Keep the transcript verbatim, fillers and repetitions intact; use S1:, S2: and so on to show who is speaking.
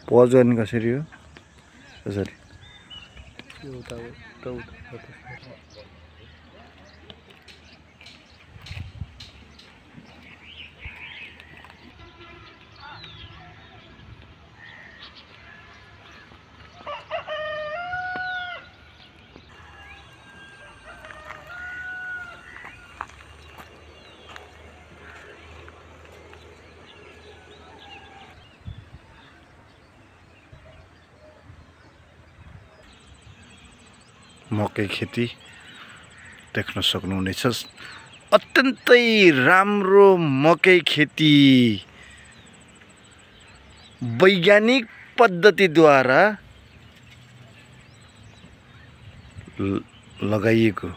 S1: Pause गर्ने कसरी हो कसरी मकै खेती देख्न सक्नुहुनेछ। अत्यन्तै राम्रो मकै खेती वैज्ञानिक पद्धतिद्वारा लगाइएको